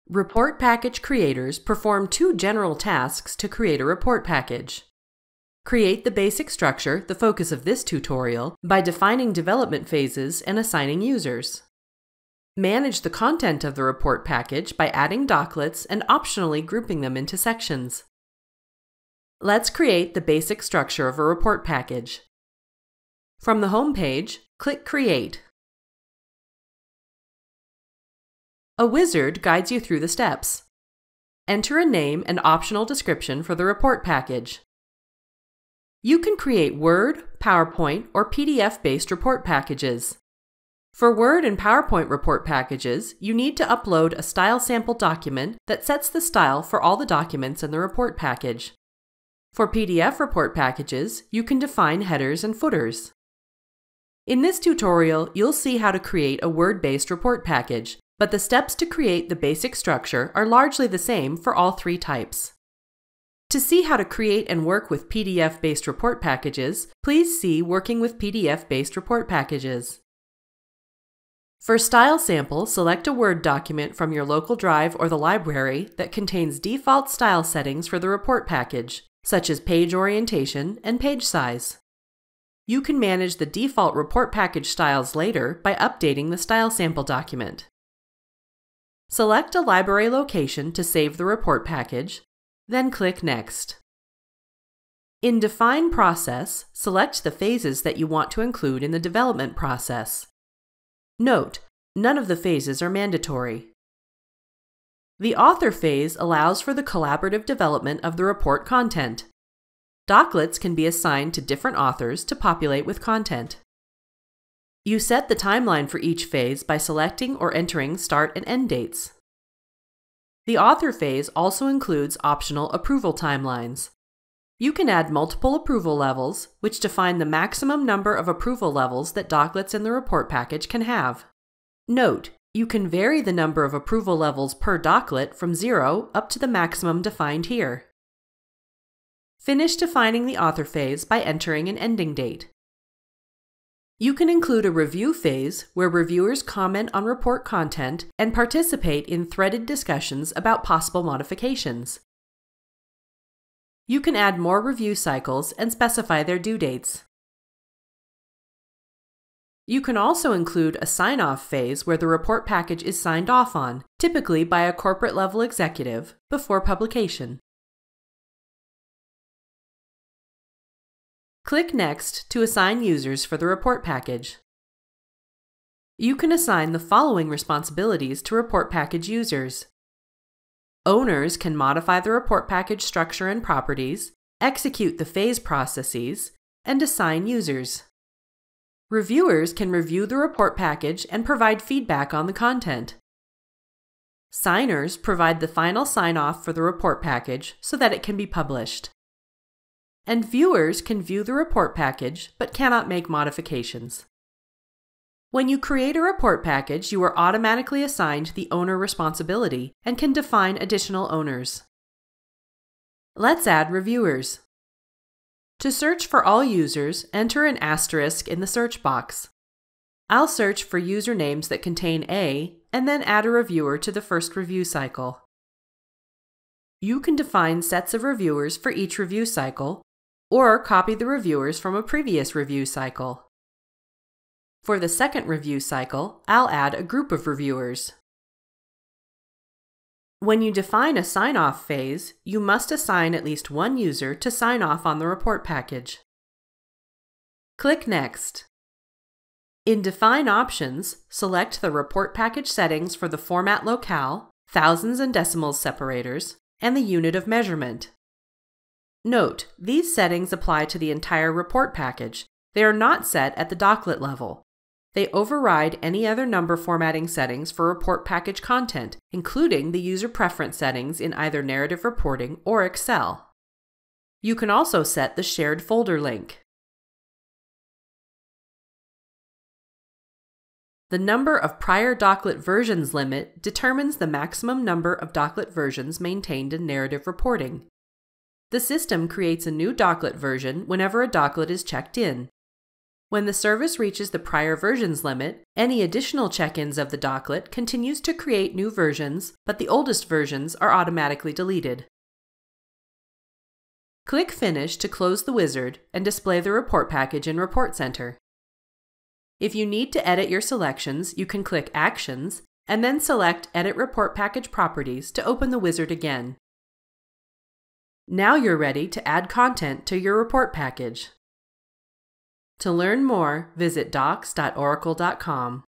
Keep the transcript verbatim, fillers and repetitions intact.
Report package creators perform two general tasks to create a report package. Create the basic structure, the focus of this tutorial, by defining development phases and assigning users. Manage the content of the report package by adding docklets and optionally grouping them into sections. Let's create the basic structure of a report package. From the home page, click Create. A wizard guides you through the steps. Enter a name and optional description for the report package. You can create Word, PowerPoint, or P D F-based report packages. For Word and PowerPoint report packages, you need to upload a style sample document that sets the style for all the documents in the report package. For P D F report packages, you can define headers and footers. In this tutorial, you'll see how to create a Word-based report package, but the steps to create the basic structure are largely the same for all three types. To see how to create and work with P D F-based report packages, please see Working with P D F-based report packages. For Style Sample, select a Word document from your local drive or the library that contains default style settings for the report package, such as page orientation and page size. You can manage the default report package styles later by updating the Style Sample document. Select a library location to save the report package, then click Next. In Define Process, select the phases that you want to include in the development process. Note, none of the phases are mandatory. The Author phase allows for the collaborative development of the report content. Docklets can be assigned to different authors to populate with content. You set the timeline for each phase by selecting or entering start and end dates. The Author phase also includes optional approval timelines. You can add multiple approval levels, which define the maximum number of approval levels that docklets in the report package can have. Note, you can vary the number of approval levels per docklet from zero up to the maximum defined here. Finish defining the Author phase by entering an ending date. You can include a review phase where reviewers comment on report content and participate in threaded discussions about possible modifications. You can add more review cycles and specify their due dates. You can also include a sign-off phase where the report package is signed off on, typically by a corporate-level executive, before publication. Click Next to assign users for the report package. You can assign the following responsibilities to report package users. Owners can modify the report package structure and properties, execute the phase processes, and assign users. Reviewers can review the report package and provide feedback on the content. Signers provide the final sign-off for the report package so that it can be published. And viewers can view the report package but cannot make modifications. When you create a report package, you are automatically assigned the owner responsibility and can define additional owners. Let's add reviewers. To search for all users, enter an asterisk in the search box. I'll search for usernames that contain A and then add a reviewer to the first review cycle. You can define sets of reviewers for each review cycle, or copy the reviewers from a previous review cycle. For the second review cycle, I'll add a group of reviewers. When you define a sign-off phase, you must assign at least one user to sign off on the report package. Click Next. In Define Options, select the report package settings for the format locale, thousands and decimals separators, and the unit of measurement. Note, these settings apply to the entire report package. They are not set at the docklet level. They override any other number formatting settings for report package content, including the user preference settings in either Narrative Reporting or Excel. You can also set the shared folder link. The number of prior docklet versions limit determines the maximum number of docklet versions maintained in Narrative Reporting. The system creates a new docklet version whenever a docklet is checked in. When the service reaches the prior versions limit, any additional check-ins of the docklet continues to create new versions, but the oldest versions are automatically deleted. Click Finish to close the wizard and display the report package in Report Center. If you need to edit your selections, you can click Actions and then select Edit Report Package Properties to open the wizard again. Now you're ready to add content to your report package. To learn more, visit docs dot oracle dot com.